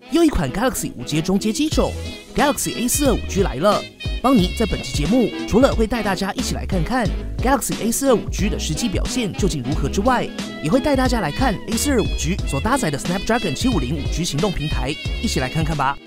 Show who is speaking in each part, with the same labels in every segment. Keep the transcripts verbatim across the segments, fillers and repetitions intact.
Speaker 1: 又一款 Galaxy 五 G 中阶机种 Galaxy A 四十二 五 G 来了。邦尼在本期节目除了会带大家一起来看看 Galaxy A 四十二 五 G 的实际表现究竟如何之外，也会带大家来看 A 四十二 五 G 所搭载的 Snapdragon 七五零 五 G 行动平台，一起来看看吧。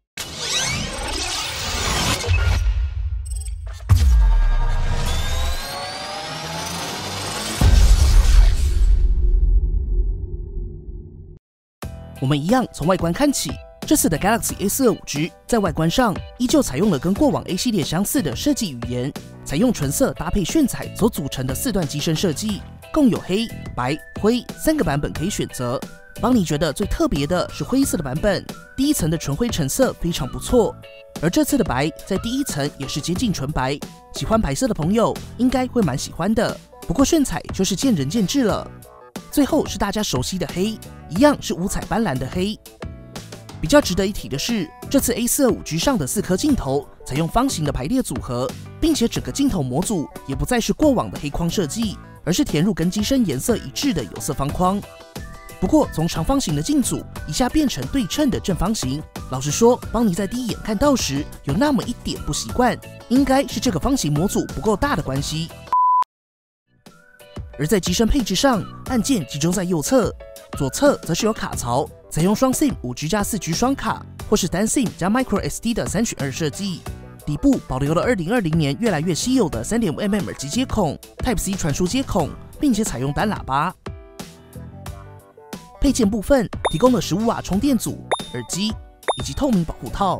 Speaker 1: 我们一样从外观看起，这次的 Galaxy A 四十二 五 G 在外观上依旧采用了跟过往 A 系列相似的设计语言，采用纯色搭配炫彩所组成的四段机身设计，共有黑、白、灰三个版本可以选择。邦尼觉得最特别的是灰色的版本，第一层的纯灰橙色非常不错，而这次的白在第一层也是接近纯白，喜欢白色的朋友应该会蛮喜欢的。不过炫彩就是见仁见智了。最后是大家熟悉的黑，一样是五彩斑斓的黑。比较值得一提的是，这次 A 四十二 五 G 上的四颗镜头采用方形的排列组合，并且整个镜头模组也不再是过往的黑框设计，而是填入跟机身颜色一致的有色方框。不过从长方形的镜组一下变成对称的正方形，老实说，邦尼在第一眼看到时有那么一点不习惯，应该是这个方形模组不够大的关系。而在机身配置上，按键集中在右侧，左侧则是有卡槽，采用双 SIM 五 G 加四 G 双卡，或是单 SIM 加 Micro S D 的三选二设计。底部保留了二零二零年越来越稀有的 三点五 millimeter 耳机接孔、Type C 传输接孔，并且采用单喇叭。配件部分提供了十五瓦充电组、耳机以及透明保护套。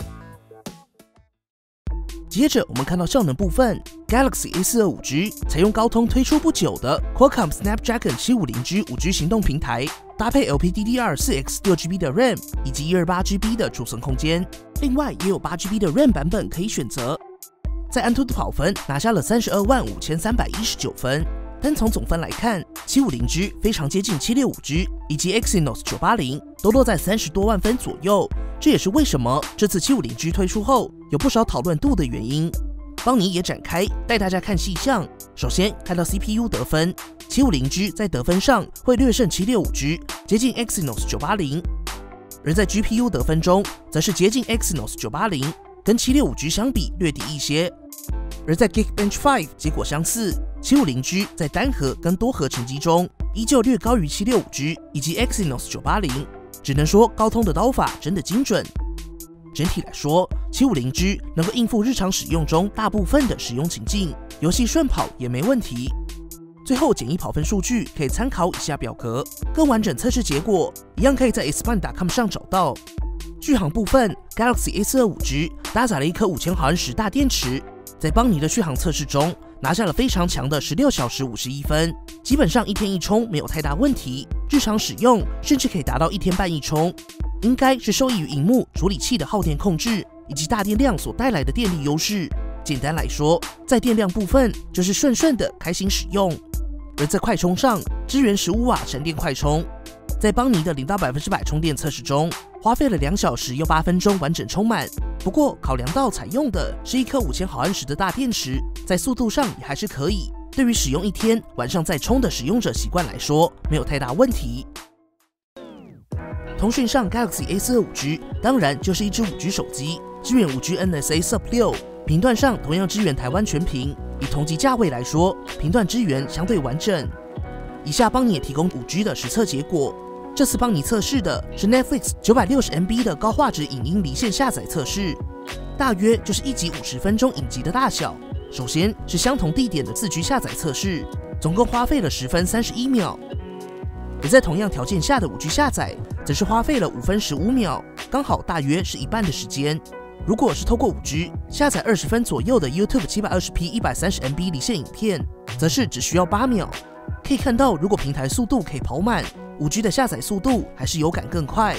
Speaker 1: 接着我们看到效能部分 ，Galaxy A 四十二 五 G 采用高通推出不久的 Qualcomm Snapdragon 七五零 G 五 G 行动平台，搭配 L P D D R 四 X 六 G B 的 RAM 以及一二八 G B 的储存空间，另外也有八 G B 的 RAM 版本可以选择。在安兔的跑分拿下了三十二万五千三百一十九分，单从总分来看， 七五零 G 非常接近七六五 G 以及 Exynos 九八零都落在三十多万分左右，这也是为什么这次 七五零 G 推出后有不少讨论度的原因。邦尼也展开带大家看细项，首先看到 C P U 得分， 七五零 G 在得分上会略胜七六五 G， 接近 Exynos 九八零，而在 G P U 得分中则是接近 Exynos 九八零，跟七六五 G 相比略低一些。而在 Geekbench 五结果相似， 七五零 G 在单核跟多核成绩中依旧略高于七六五 G 以及 Exynos 九八零，只能说高通的刀法真的精准。整体来说 ，七五零 G 能够应付日常使用中大部分的使用情境，游戏顺跑也没问题。最后简易跑分数据可以参考以下表格，更完整测试结果一样可以在 S P A N 点 com 上找到。续航部分 ，Galaxy A 四十二 五 G 搭载了一颗五千毫安时大电池，在邦尼的续航测试中拿下了非常强的十六小时五十一分，基本上一天一充没有太大问题，日常使用甚至可以达到一天半一充。应该是受益于萤幕、处理器的耗电控制以及大电量所带来的电力优势。简单来说，在电量部分就是顺顺的开心使用。而在快充上，支援十五瓦闪电快充，在邦尼的零到百分之百充电测试中，花费了两小时又八分钟完整充满。不过考量到采用的是一颗五千毫安时的大电池，在速度上也还是可以。对于使用一天晚上再充的使用者习惯来说，没有太大问题。通讯上 ，Galaxy A 四十二 五 G 当然就是一支 五 G 手机，支援 五 G N S A Sub 六，频段上同样支援台湾全频。以同级价位来说，频段支援相对完整。以下邦尼也提供 五 G 的实测结果。这次邦尼测试的是 Netflix 九百六十 M B 的高画质影音离线下载测试，大约就是一集五十分钟影集的大小。首先是相同地点的四 G 下载测试，总共花费了十分三十一秒。而在同样条件下的 五 G 下载，则是花费了五分十五秒，刚好大约是一半的时间。如果是透过 五 G 下载二十分左右的 YouTube 七百二十 P 一百三十 M B 离线影片，则是只需要八秒。可以看到，如果平台速度可以跑满， 五 G 的下载速度还是有感更快。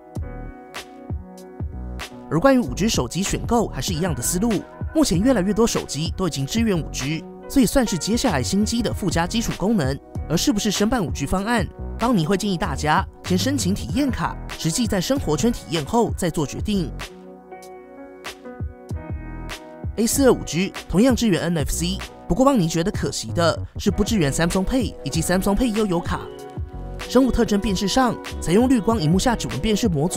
Speaker 1: 而关于 五 G 手机选购还是一样的思路，目前越来越多手机都已经支援 五 G， 所以算是接下来新机的附加基础功能。而是不是申办 五 G 方案，邦尼会建议大家先申请体验卡，实际在生活圈体验后再做决定。A 四十二 五 G 同样支援 N F C， 不过邦尼觉得可惜的是不支援 Samsung Pay 以及 Samsung Pay 悠游卡。生物特征辨识上采用绿光萤幕下指纹辨识模组，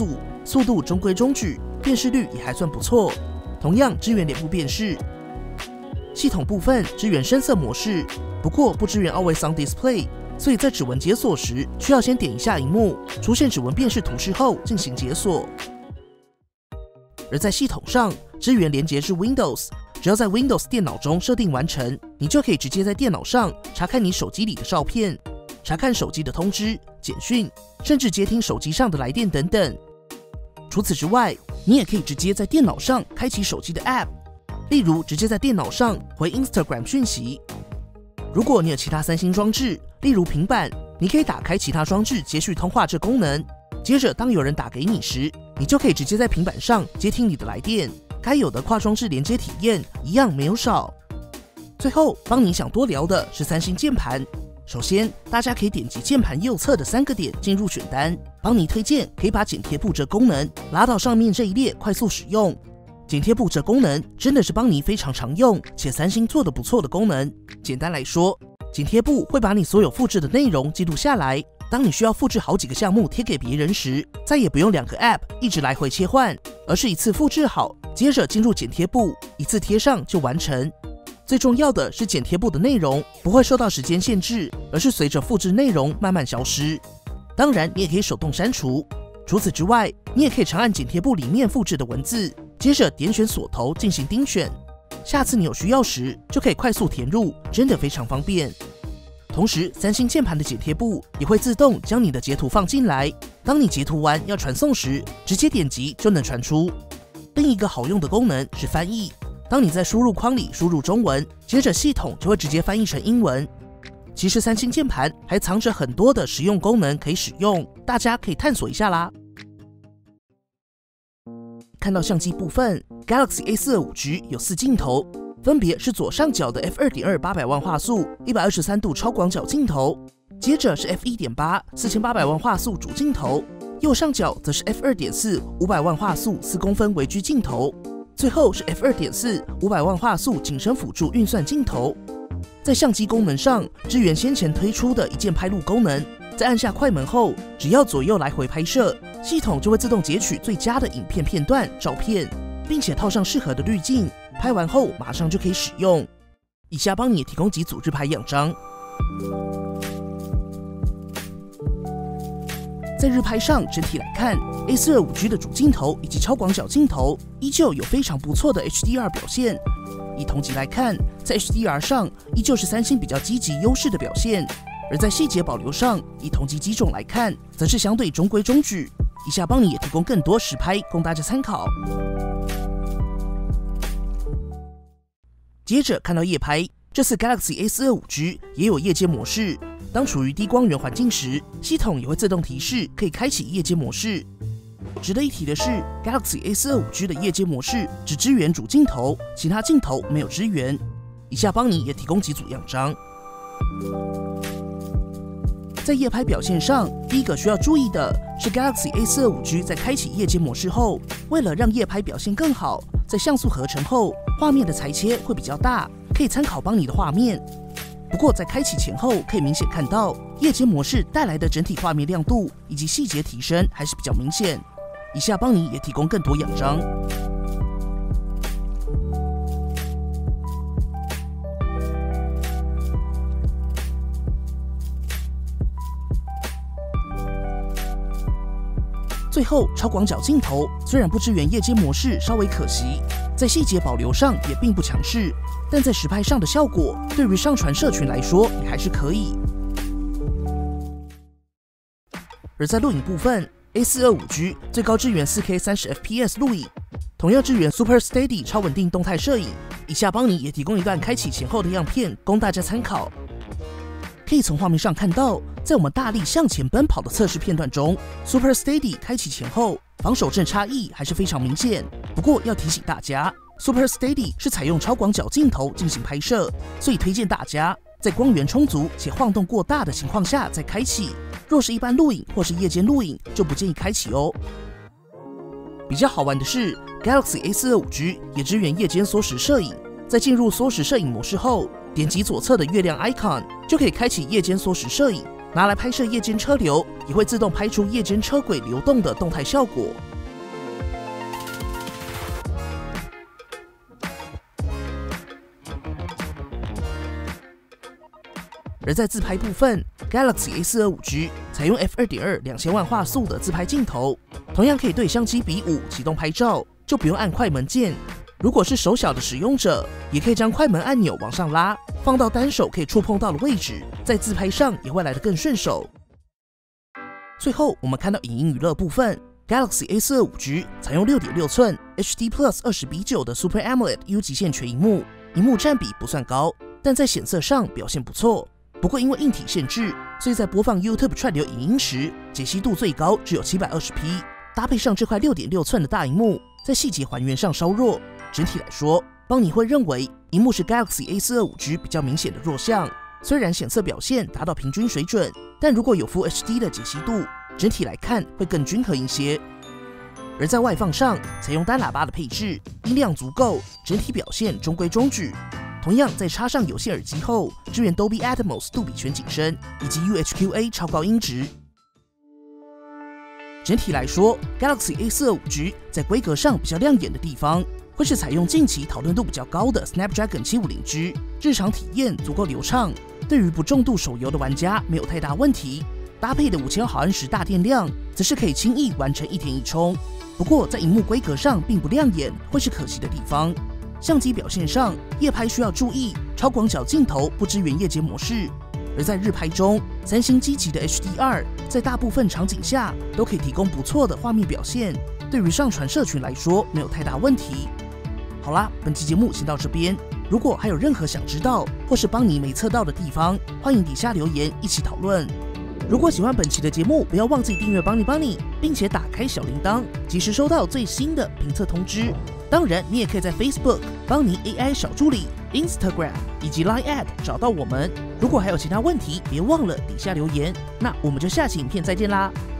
Speaker 1: 速度中规中矩，辨识率也还算不错，同样支援脸部辨识。系统部分支援深色模式，不过不支援 Always On Display， 所以在指纹解锁时需要先点一下萤幕，出现指纹辨识图示后进行解锁。而在系统上支援连接至 Windows， 只要在 Windows 电脑中设定完成，你就可以直接在电脑上查看你手机里的照片，查看手机的通知、简讯，甚至接听手机上的来电等等。除此之外，你也可以直接在电脑上开启手机的 App， 例如直接在电脑上回 Instagram 讯息。如果你有其他三星装置，例如平板，你可以打开其他装置接续通话这功能，接着当有人打给你时，你就可以直接在平板上接听你的来电，该有的跨装置连接体验一样没有少。最后帮你想多聊的是三星键盘。首先，大家可以点击键盘右侧的三个点进入选单，帮你推荐可以把剪贴簿这功能拉到上面这一列快速使用。剪贴簿这功能真的是帮你非常常用且三星做得不错的功能。简单来说，剪贴簿会把你所有复制的内容记录下来，当你需要复制好几个项目贴给别人时，再也不用两个 App 一直来回切换，而是一次复制好，接着进入剪贴簿，一次贴上就完成。最重要的是剪贴簿的内容不会受到时间限制，而是随着复制内容慢慢消失。当然，你也可以手动删除。除此之外，你也可以长按剪贴簿里面复制的文字，接着点选锁头进行钉选。下次你有需要时，就可以快速填入，真的非常方便。同时，三星键盘的剪贴簿也会自动将你的截图放进来，当你截图完要传送时，直接点击就能传出。另一个好用的功能是翻译，当你在输入框里输入中文，接着系统就会直接翻译成英文。其实三星键盘还藏着很多的实用功能可以使用，大家可以探索一下啦。看到相机部分 ，Galaxy A 四十五 G 有四镜头，分别是左上角的 F 二点二 八百万画素一百二十三度超广角镜头，接着是 F 一点八 四千八百万画素主镜头，右上角则是 F 二点四 五百万画素四公分微距镜头，最后是 F 二点四 五百万画素景深辅助运算镜头。在相机功能上，支援先前推出的一键拍录功能，在按下快门后，只要左右来回拍摄，系统就会自动截取最佳的影片片段、照片，并且套上适合的滤镜，拍完后马上就可以使用。以下帮你提供几组日拍样张。在日拍上，整体来看 ，A 四十五 G 的主镜头以及超广角镜头依旧有非常不错的 H D R 表现。以同级来看，在 H D R 上依旧是三星比较积极优势的表现，而在细节保留上，以同级机种来看，则是相对中规中矩。以下帮你也提供更多实拍供大家参考。接着看到夜拍，这次 Galaxy A 四十五 G 也有夜间模式。当处于低光源环境时，系统也会自动提示可以开启夜间模式。值得一提的是 ，Galaxy A 四十五 G 的夜间模式只支援主镜头，其他镜头没有支援。以下帮你也提供几组样张。在夜拍表现上，第一个需要注意的是 Galaxy A 四十五 G 在开启夜间模式后，为了让夜拍表现更好，在像素合成后，画面的裁切会比较大，可以参考帮你的画面。不过在开启前后，可以明显看到夜间模式带来的整体画面亮度以及细节提升还是比较明显。以下帮你也提供更多样张。最后，超广角镜头虽然不支援夜间模式，稍微可惜，在细节保留上也并不强势，但在实拍上的效果，对于上传社群来说也还是可以。而在录影部分 ，A 四十五 G 最高支援 四 K 三十 F P S 录影，同样支援 Super Steady 超稳定动态摄影。以下帮你也提供一段开启前后的样片，供大家参考。可以从画面上看到，在我们大力向前奔跑的测试片段中 ，Super Steady 开启前后防守阵差异还是非常明显。不过要提醒大家 ，Super Steady 是采用超广角镜头进行拍摄，所以推荐大家在光源充足且晃动过大的情况下再开启。若是一般录影或是夜间录影，就不建议开启哦。比较好玩的是 ，Galaxy A 四十五 G 也支援夜间缩时摄影。在进入缩时摄影模式后，点击左侧的月亮 icon 就可以开启夜间缩时摄影，拿来拍摄夜间车流，也会自动拍出夜间车轨流动的动态效果。 而在自拍部分 ，Galaxy A 四二五 G 采用 F 二点二 两千万画素的自拍镜头，同样可以对相机比五启动拍照，就不用按快门键。如果是手小的使用者，也可以将快门按钮往上拉，放到单手可以触碰到的位置，在自拍上也会来得更顺手。最后，我们看到影音娱乐部分 ，Galaxy A 四二五 G 采用 六点六寸 H D Plus 二十比九的 Super AMOLED U 极限全萤幕，萤幕占比不算高，但在显色上表现不错。不过因为硬体限制，所以在播放 YouTube 串流影音时，解析度最高只有 七百二十 P， 搭配上这块 六点六寸的大萤幕，在细节还原上稍弱。整体来说，邦尼会认为萤幕是 Galaxy A 四二五 G 比较明显的弱项。虽然显色表现达到平均水准，但如果有 Full H D 的解析度，整体来看会更均衡一些。而在外放上，采用单喇叭的配置，音量足够，整体表现中规中矩。同样，在插上有线耳机后，支援 Dolby Atmos 杜比全景声以及 U H Q A 超高音质。整体来说 ，Galaxy A 四二五 G 在规格上比较亮眼的地方，会是采用近期讨论度比较高的 Snapdragon 七五零 G， 日常体验足够流畅，对于不重度手游的玩家没有太大问题。搭配的五千毫安时大电量，则是可以轻易完成一天一充。不过在萤幕规格上并不亮眼，会是可惜的地方。相机表现上，夜拍需要注意超广角镜头不支援夜间模式，而在日拍中，三星积极的 H D R 在大部分场景下都可以提供不错的画面表现，对于上传社群来说没有太大问题。好啦，本期节目先到这边。如果还有任何想知道或是邦尼没测到的地方，欢迎底下留言一起讨论。如果喜欢本期的节目，不要忘记订阅邦尼邦尼，并且打开小铃铛，及时收到最新的评测通知。当然，你也可以在 Facebook 邦尼 A I 小助理、Instagram 以及 Line at 找到我们。如果还有其他问题，别忘了底下留言。那我们就下期影片再见啦！